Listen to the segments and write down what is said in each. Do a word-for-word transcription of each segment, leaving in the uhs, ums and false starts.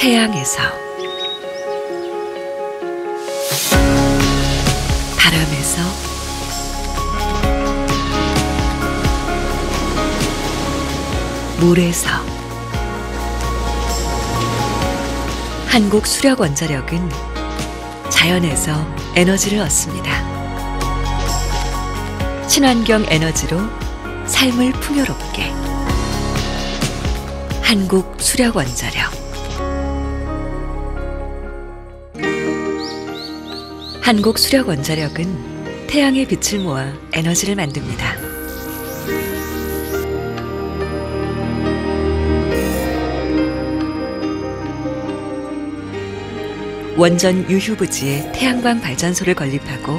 태양에서, 바람에서, 물에서. 한국수력원자력은 자연에서 에너지를 얻습니다. 친환경 에너지로 삶을 풍요롭게. 한국수력원자력. 한국수력원자력은 태양의 빛을 모아 에너지를 만듭니다. 원전 유휴부지에 태양광 발전소를 건립하고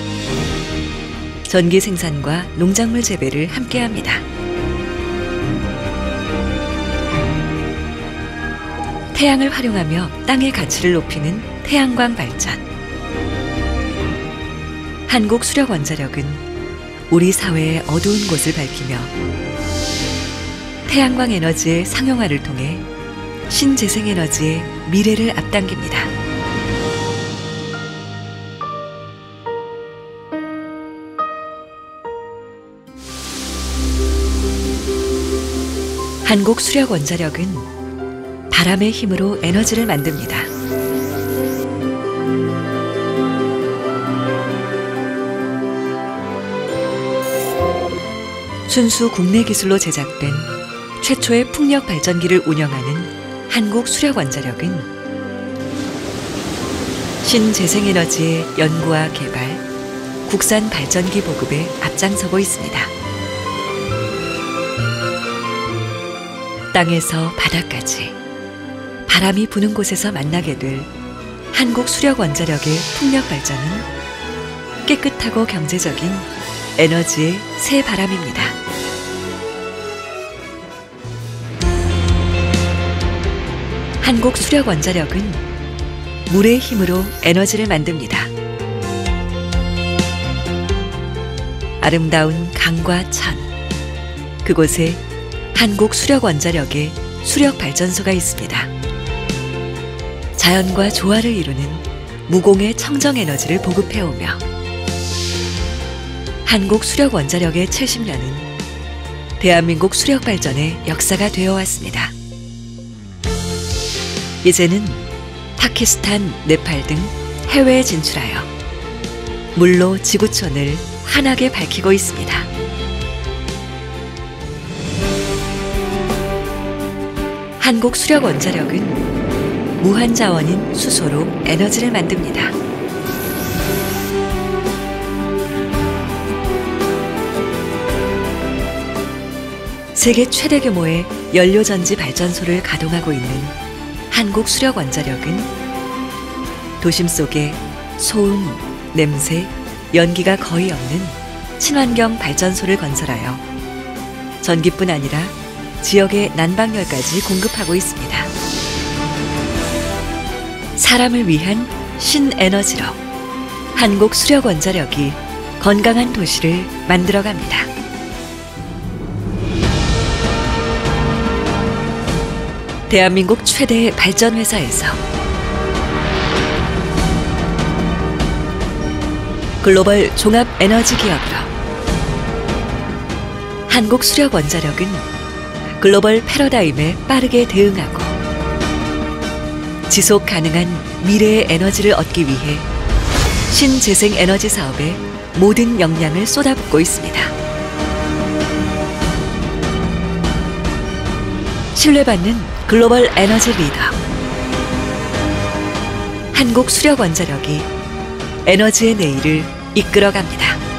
전기 생산과 농작물 재배를 함께합니다. 태양을 활용하며 땅의 가치를 높이는 태양광 발전. 한국수력원자력은 우리 사회의 어두운 곳을 밝히며 태양광 에너지의 상용화를 통해 신재생에너지의 미래를 앞당깁니다. 한국수력원자력은 바람의 힘으로 에너지를 만듭니다. 순수 국내 기술로 제작된 최초의 풍력 발전기를 운영하는 한국수력원자력은 신재생에너지의 연구와 개발, 국산 발전기 보급에 앞장서고 있습니다. 땅에서 바다까지 바람이 부는 곳에서 만나게 될 한국수력원자력의 풍력 발전은 깨끗하고 경제적인 에너지의 새 바람입니다. 한국수력원자력은 물의 힘으로 에너지를 만듭니다. 아름다운 강과 천, 그곳에 한국수력원자력의 수력발전소가 있습니다. 자연과 조화를 이루는 무공해 청정에너지를 보급해오며 한국수력원자력의 칠십 년은 대한민국 수력발전의 역사가 되어왔습니다. 이제는 파키스탄, 네팔 등 해외에 진출하여 물로 지구촌을 환하게 밝히고 있습니다. 한국수력원자력은 무한자원인 수소로 에너지를 만듭니다. 세계 최대 규모의 연료전지 발전소를 가동하고 있는 한국수력원자력은 도심 속에 소음, 냄새, 연기가 거의 없는 친환경 발전소를 건설하여 전기뿐 아니라 지역의 난방열까지 공급하고 있습니다. 사람을 위한 신에너지로 한국수력원자력이 건강한 도시를 만들어갑니다. 대한민국 최대 발전회사에서 글로벌 종합에너지기업으로 한국수력원자력은 글로벌 패러다임에 빠르게 대응하고 지속 가능한 미래의 에너지를 얻기 위해 신재생에너지 사업에 모든 역량을 쏟아붓고 있습니다. 신뢰받는 글로벌 에너지 리더 한국수력원자력이 에너지의 내일을 이끌어갑니다.